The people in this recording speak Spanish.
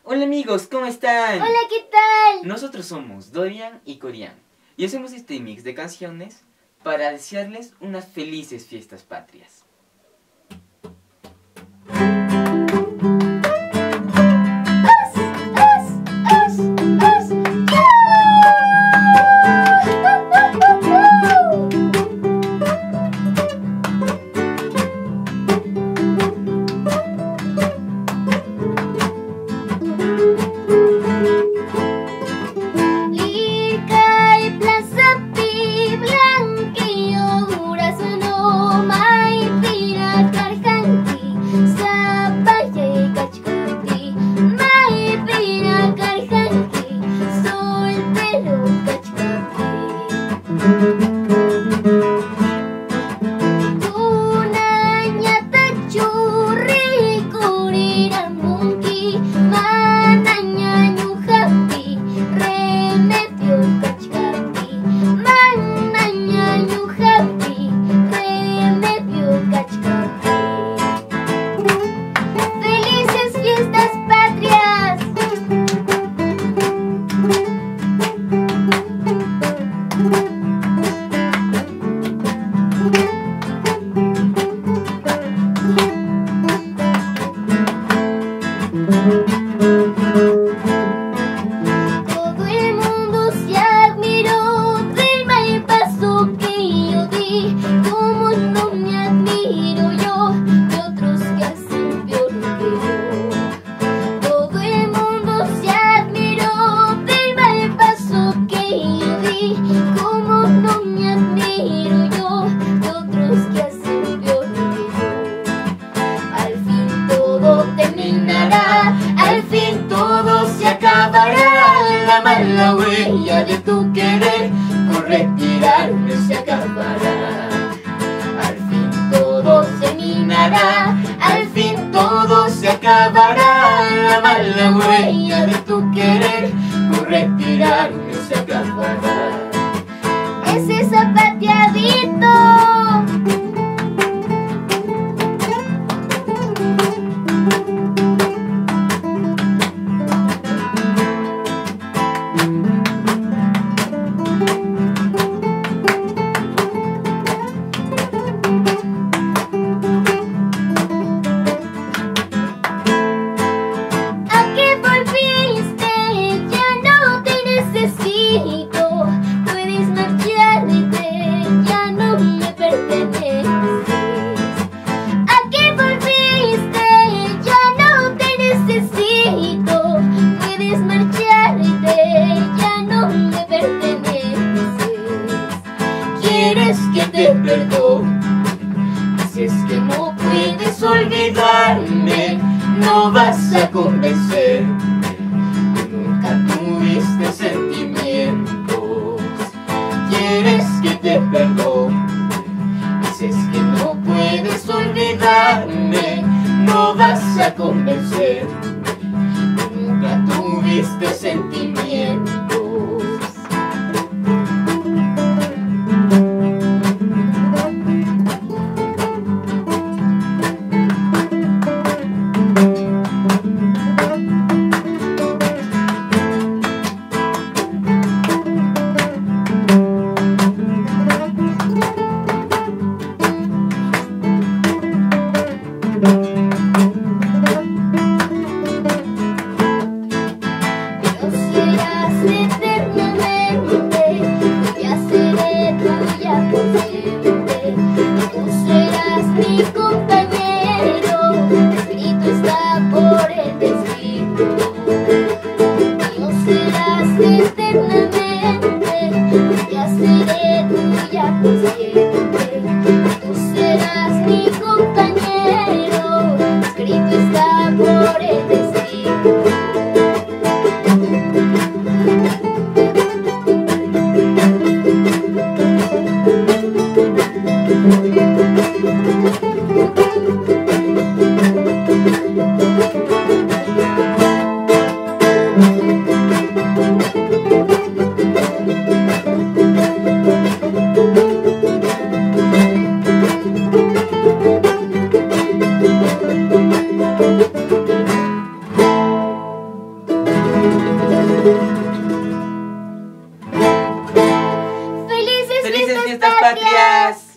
Hola amigos, ¿cómo están? Hola, ¿qué tal? Nosotros somos Dorian y Corian y hacemos este mix de canciones para desearles unas felices fiestas patrias. Todo el mundo se admiró del mal paso que yo di. Como no me admiro yo de otros que hacen peor que yo. Todo el mundo se admiró del mal paso que yo di. Como no me admiro yo de otros que hacen peor que yo. Al fin todo terminará. Al fin todo se acabará, la mala huella de tu querer con retirarme se acabará. Al fin todo terminará, al fin todo se acabará, la mala huella de tu querer con retirarme se acabará. Ese zapateadito. Puedes marcharte, ya no me perteneces. ¿A qué volviste? Ya no te necesito. Puedes marcharte, ya no me perteneces. ¿Quieres que te perdone? Si es que no puedes olvidarme, no vas a convencerme. Nunca tuviste sentimientos. Quieres que te perdone, dices que no puedes olvidarme, no vas a convencerme. Nunca tuviste sentimientos. Pero si patrias!